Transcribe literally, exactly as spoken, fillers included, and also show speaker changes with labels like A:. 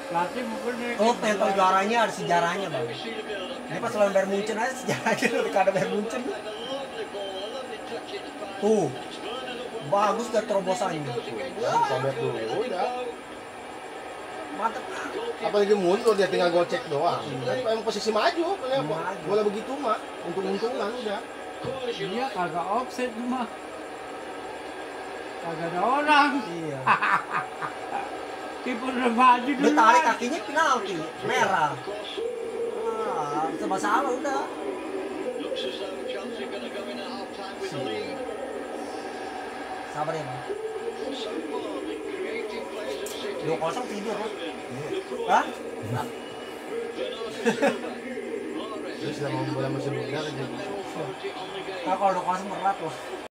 A: Pelatih mungkin
B: Oh, tentang juaranya ada sejarahnya bang. Ini pas lawan Bayern Munchen aja sejarahnya ketika ada Bayern Munchen. Tuh, bagus gak terobosannya.
C: Ya, sobek dulu udah.
B: Mantep.
C: Apalagi mundur dia tinggal gocek doang. Kan emang posisi maju, kayak
B: Maju.
C: bola begitu mah, untung-untungan udah.
A: dia kagak offset mah. Kagak ada orang.
B: Iya.
A: Kiper udah maju
B: Dia
A: dulu.
B: tarik kakinya penalti, merah. Ah, serba salah udah. Sabar ya bang. Dua kosong tidur kan? Hah?
C: Terus sudah mau bola musim muda kan jadi.
B: Nah, kalau dua kosong berat loh.